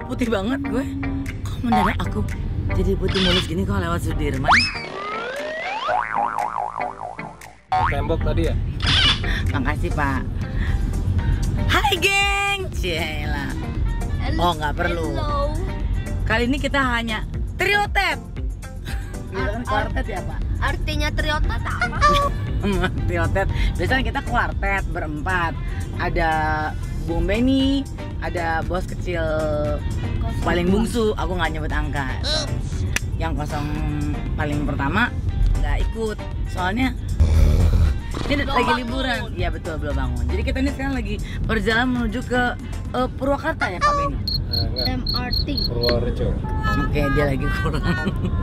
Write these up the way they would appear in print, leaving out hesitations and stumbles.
putih banget gue. Kok mendadak aku jadi putih mulus gini kok lewat Sudirman? Tembok tadi ya? Makasih Pak. Hai geng, Ciela. Oh nggak perlu. Hello. Kali ini kita hanya triotet. Kuartet ya Pak? Artinya triotet apa? Triotet. Biasanya kita kuartet berempat. Ada Bung Benny, ada bos kecil paling bungsu. Aku nggak nyebut angka. Yang kosong paling pertama nggak ikut. Soalnya ini lagi liburan. Iya betul, belum bangun. Jadi kita ini sekarang lagi berjalan menuju ke Purwakarta ya Pak Benny? MRT. Purworejo. Oke, dia lagi kurang.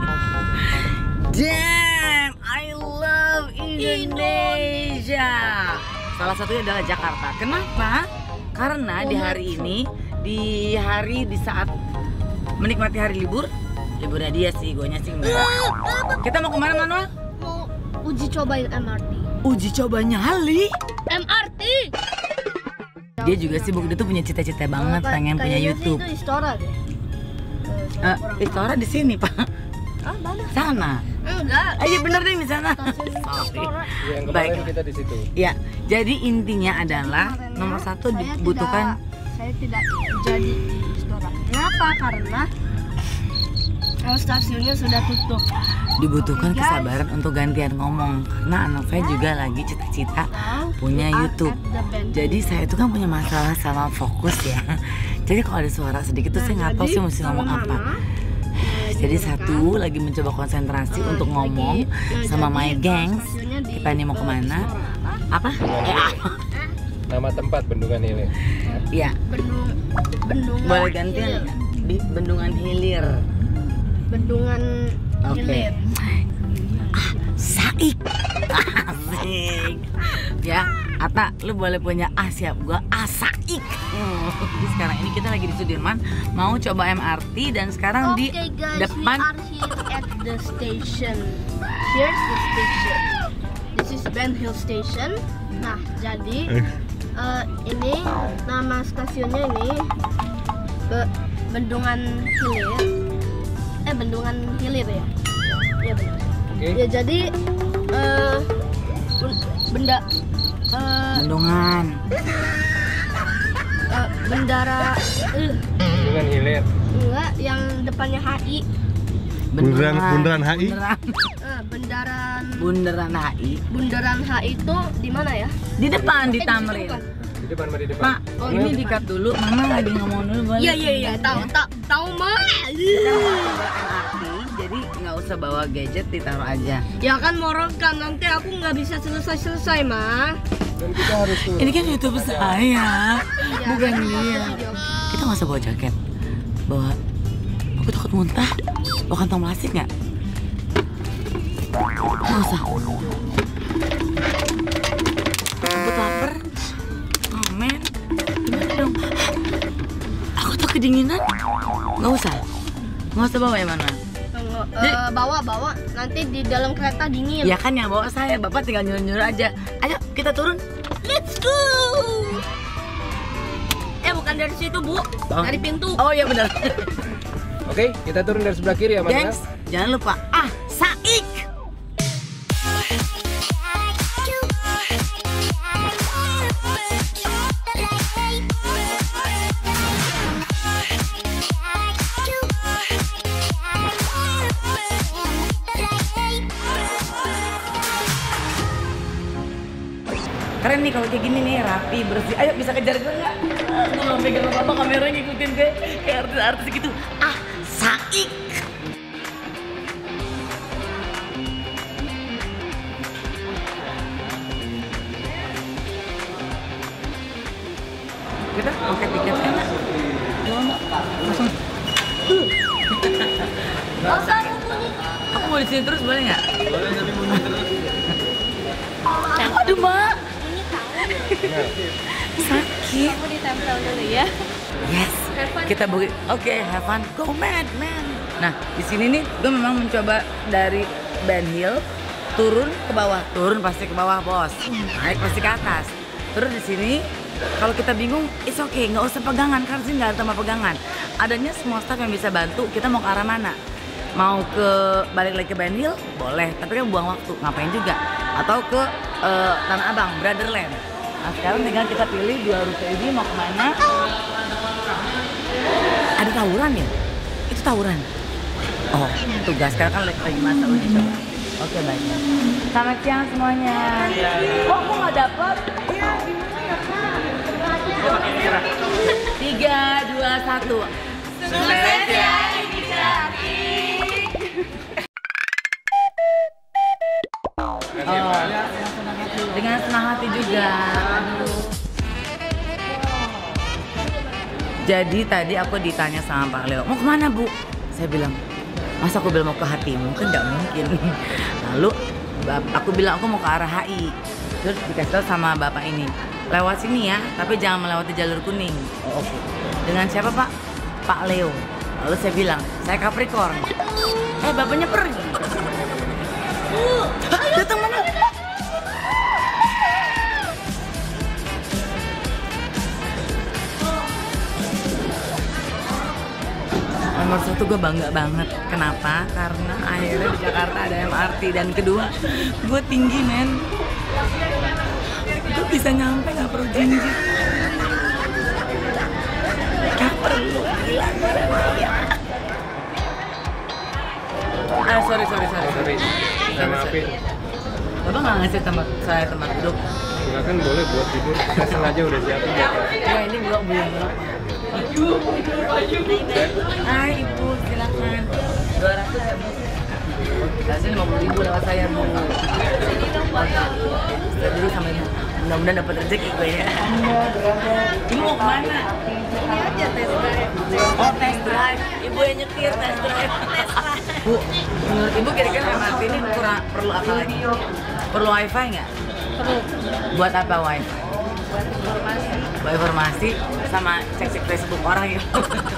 Damn, I love Indonesia. Salah satunya adalah Jakarta. Kenapa? Karena di hari ini, di saat menikmati hari libur, liburnya dia sih, guanya sih enggak. Kita mau kemana Manuel? Mau uji cobain MRT. Uji coba nyali. MRT. Dia juga sibuk, dia tuh punya cita-cita banget pengen punya YouTube. Itu Istora deh. Istora di sini Pak. Ah, mana? Sana. Enggak. Iya bener deh di sana. Istora. Yang Baik. kemarin kita di situ. Ya, jadi intinya adalah nomor satu dibutuhkan. Saya tidak jadi di Istora. Kenapa? Karena stasiunnya sudah tutup. Dibutuhkan Guys. kesabaran untuk gantian ngomong karena anak saya juga lagi cita-cita punya YouTube. Jadi saya itu kan punya masalah sama fokus ya. Jadi kalau ada suara sedikit tuh saya nggak tahu sih mesti ngomong apa. Jadi satu lagi mencoba konsentrasi untuk ngomong sama my gangs. Kita ini mau kemana? Apa? Nama tempat Bendungan Hilir. Iya. Bendungan. Boleh gantian nggak? Di Bendungan Hilir. Bendungan Oke. Hilir. Saik. Asik. Ya, Ata, lu boleh punya siap gua Saik. Jadi sekarang ini kita lagi di Sudirman, mau coba MRT dan sekarang di Okay, guys, depan. we are here at the station. Here's the station. This is Ben Hill Station. Nah, jadi ini nama stasiunnya ini Bendungan Hilir. Bendungan Hilir ya. Iya benar. Oke. Ya jadi bendungan Bendungan Hilir. enggak yang depannya HI. Bundaran HI? Bundaran HI. Bundaran HI itu di mana ya? Di depan di situ Tamrin. kan? Di depan, di depan. Pak, ini dikat dulu. Mama lagi ngomong dulu boleh? Iya, tahu mah. Kita mau coba MRT, jadi nggak usah bawa gadget, ditaruh aja. Ya kan morokan nanti aku nggak bisa selesai mah. Dan kita harus turun. Ini kan YouTube saya, bukan dia. Kita nggak usah bawa jaket. Bawa, aku takut muntah. Bawa kantong plastik nggak? Nggak usah. Aku lapar. Oh men, gimana dong? Aku tuh kedinginan. Nggak usah bawa ya mana? Bawa nanti di dalam kereta dingin. Ya kan yang bawa saya, bapak tinggal nyuruh-nyuruh aja. Ayo kita turun. Let's go. Bukan dari situ Bu, dari pintu. Oh iya benar. Oke, kita turun dari sebelah kiri ya, Mas. Gengs, jangan lupa Saik. Keren nih kalau kayak gini nih, rapi, bersih. Ayo bisa kejar gue nggak? Gue mau pegang apa kameranya ngikutin gue kayak artis-artis gitu. Saik. Kita pakai tiket enak. Langsung. Aku mau di sini terus boleh nggak? Boleh, tapi mundur terus. Aduh Mak. Sakit. Aku ditempel dulu ya. Yes. Kita bagi. Oke, have fun. Go mad, man. Nah, di sini nih gue memang mencoba dari Ben Hill turun ke bawah. Turun pasti ke bawah, Bos. Naik pasti ke atas. Terus di sini kalau kita bingung, it's okay, nggak usah pegangan karena sini nggak ada tambah pegangan. adanya semua staff yang bisa bantu. Kita mau ke arah mana? Mau ke balik lagi ke Ben Hill? Boleh, tapi kan buang waktu, ngapain juga. Atau ke Tanah Abang, Brotherland. Nah sekarang tinggal kita pilih 2 rute ini mau kemana. Ada tawuran ya? Itu tawuran? Oh, tugas sekarang kan lagi masa uji coba. Oke, baik. Selamat siang semuanya. Kok aku nggak dapet? Iya, gimana Kak? 3, 2, 1. Sukses ya, Ibu Syaki. Oh, dengan senang hati juga. Aduh. Jadi tadi aku ditanya sama Pak Leo, mau kemana Bu? Saya bilang, masa aku bilang mau ke hatimu? Kan nggak mungkin. Lalu aku bilang aku mau ke arah HI. Terus dikasih tahu sama bapak ini, lewat sini ya, tapi jangan melewati jalur kuning. Oh, oke. Dengan siapa Pak? Pak Leo. Lalu saya bilang, saya Capricorn. Bapaknya pergi. Datang mana? Nomor 1 gue bangga banget. Kenapa? Karena akhirnya di Jakarta ada MRT. Dan kedua, gue tinggi men. Gue bisa nyampe gak perlu jinjit. Gak perlu. Gila gue ya. Sorry. Saya maafin. Bapak gak ngasih saya tempat duduk? Enggak kan boleh buat tidur. Saya sengaja udah siapin. Ya ini belum. Hai Ibu, silakan. 200 ya Bu. Kasih 50.000 lewat saya Bu. Saya dulu sama Ibu. Mudah-mudahan dapat rezeki gue ya. Ibu mau kemana? Ini aja test drive. Oh test drive. Ibu yang nyetir test drive. Bu, menurut Ibu kira-kira MRT ini perlu apa lagi? Perlu wifi nggak? Perlu. Buat apa wifi? Buat informasi sama cek-cek Facebook orang ya.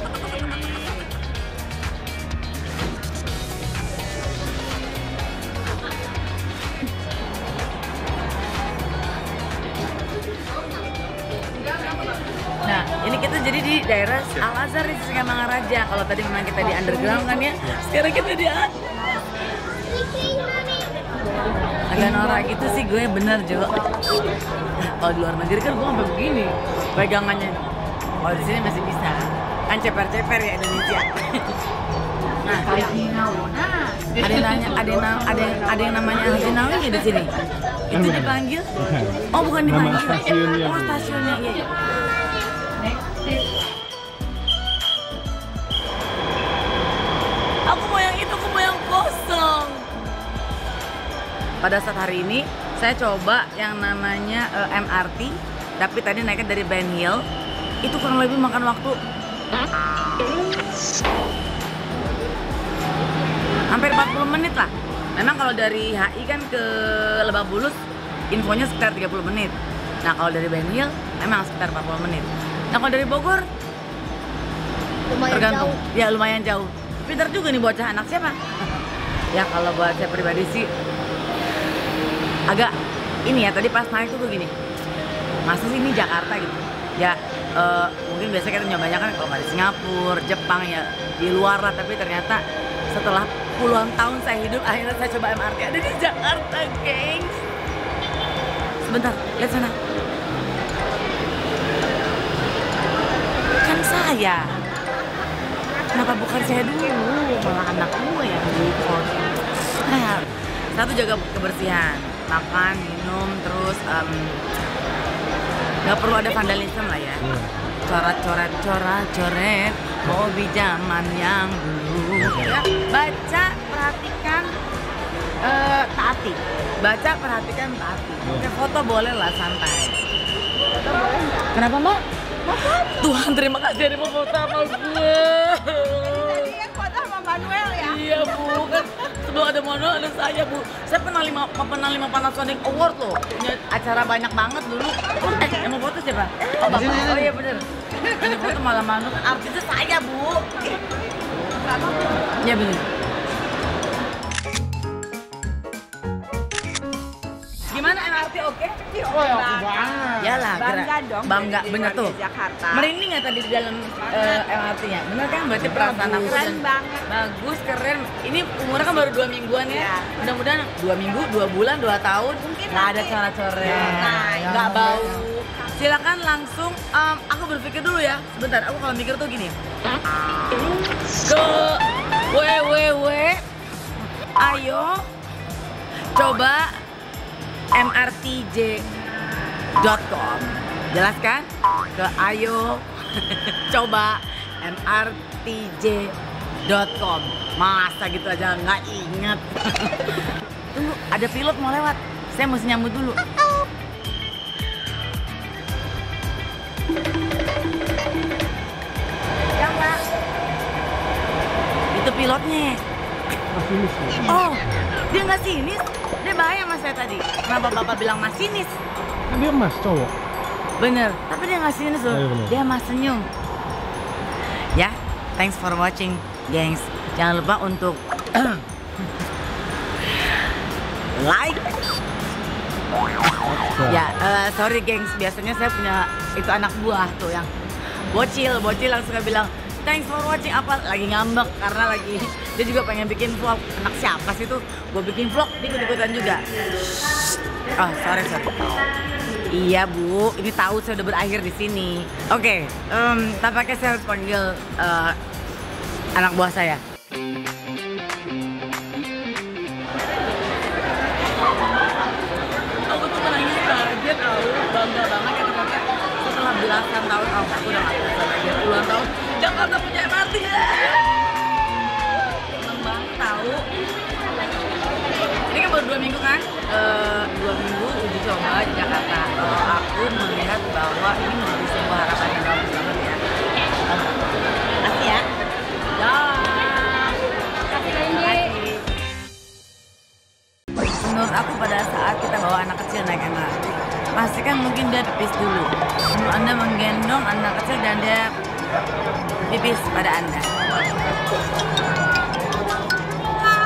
Nah, ini kita jadi di daerah Al-Azhar di Singamangaraja. Kalau tadi memang kita di underground kan ya, sekarang kita di atas. Agak norak gitu sih gue, bener Jo. Kalau di luar negeri kan gue sampai begini pegangannya. Kalau di sini masih bisa. Kan ceper-ceper ya Indonesia. Nah, ada yang namanya Haji Nawi nggak di sini? Itu dipanggil? Oh bukan dipanggil. Stasiunnya. Oh stasiunnya iya. Aku mau yang itu, aku mau yang kosong. Pada saat hari ini saya coba yang namanya MRT, tapi tadi naiknya dari Ben Hill. Itu kurang lebih makan waktu hampir 40 menit lah. Memang kalau dari HI kan ke Lebak Bulus infonya sekitar 30 menit. Nah kalau dari Ben Hill memang sekitar 40 menit. Nah kalau dari Bogor Lumayan tergantung. jauh. Ya lumayan jauh. Pintar juga nih bocah, anak siapa? Ya kalau buat saya pribadi sih agak ini ya, tadi pas naik tuh gini, masa sih ini Jakarta gitu ya. Mungkin biasanya kita nyobanya kan kalau nggak di Singapura, Jepang ya di luar lah, tapi ternyata setelah puluhan tahun saya hidup akhirnya saya coba MRT ada di Jakarta, gengs. Sebentar, lihat sana. Kan saya. Kenapa bukan saya dulu? Malah anak gue yang diikut. Nah, satu jaga kebersihan, makan, minum, terus nggak perlu ada vandalisme lah ya. Coret, hobi zaman yang dulu. Ya, baca, perhatikan, taati. Baca, perhatikan, taati. Oke, foto boleh lah, santai. Foto boleh nggak? Kenapa Mbak? Tuhan terima kasih ada mau foto sama gue. Tadi yang foto sama Manuel ya? Iya Bu, kan sebelum ada Manuel ada saya Bu. Saya pernah 5 Panasonic Award loh. Punya acara banyak banget dulu. Yang mau foto siapa? Oh Bapak. Oh iya bener. Yang foto malah Manuel, artisnya saya Bu. Iya bener. Gimana MRT oke. Bangga. Yalah, Bangga dong. Bangga, jadi bener warga tuh. Jakarta. Merinding nggak tadi di dalam MRT-nya? Bener kan? Berarti perasaan aku Keren banget. bagus, keren. Ini umurnya kan baru 2 mingguan ya. Iya. Mudah-mudahan 2 minggu, 2 bulan, 2 tahun Mungkin nggak ada nanti. coret-coret, Nah, nggak bau. Silakan langsung. Aku berpikir dulu ya. Sebentar. Aku kalau mikir tuh gini. Ke www. Ayo coba mrtj.com. Jelas kan? Ke ayo coba mrtj.com. Masa gitu aja nggak inget. Tunggu, ada pilot mau lewat. Saya mesti nyambut dulu. Ya Mbak. Itu pilotnya. Oh, dia nggak sinis. Dia bahaya mas saya tadi. Kenapa bapak bilang masinis? Dia mas cowok. Bener, tapi dia nggak sinis loh. Iya, bener. Dia mas senyum. Ya, thanks for watching, gengs. Jangan lupa untuk like. Ya, sorry gengs. Biasanya saya punya itu anak buah tuh yang bocil yang suka bilang thanks for watching, apa lagi ngambek karena lagi dia juga pengen bikin vlog. Anak siapa sih tuh? Gue bikin vlog, dia ikut-ikutan juga. Oh, sorry. Iya Bu, ini tahu saya udah berakhir di sini. Oke, tampaknya saya harus panggil anak buah saya. Aku tuh menangis aja tahu, bangga banget ya ternyata setelah belasan tahun, aku udah nggak belasan lagi, puluhan tahun Jakarta punya MRT. Seneng banget tahu. Ini kan baru 2 minggu kan? 2 minggu uji coba di Jakarta. Aku melihat bahwa ini menjadi sebuah harapan yang bagus banget ya. Makasih ya. Menurut aku pada saat kita bawa anak kecil naik MRT, pastikan mungkin dia pipis dulu. Sebelum Anda menggendong anak kecil dan dia pipis pada Anda.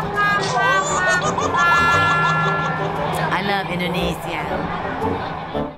I love Indonesia.